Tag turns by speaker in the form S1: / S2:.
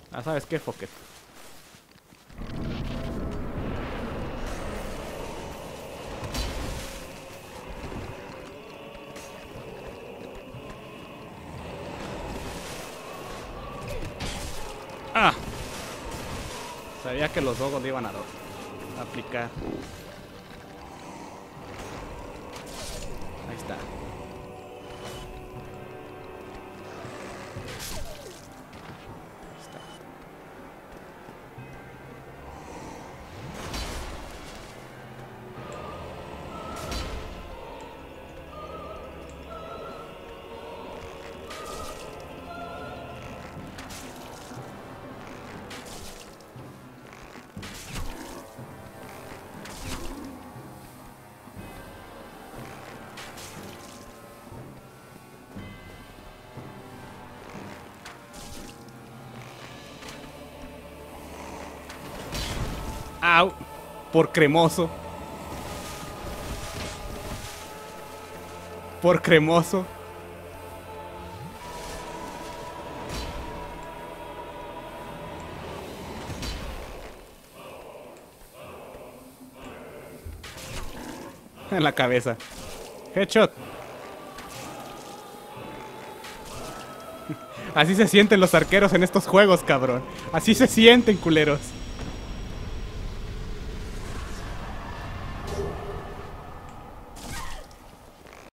S1: Ah, ¿sabes qué, Fokker? ¡Ah! Sabía que los dogos le iban a aplicar. Ahí está. ¡Au! Por cremoso. Por cremoso. En la cabeza. Headshot. Así se sienten los arqueros en estos juegos, cabrón. Así se sienten, culeros.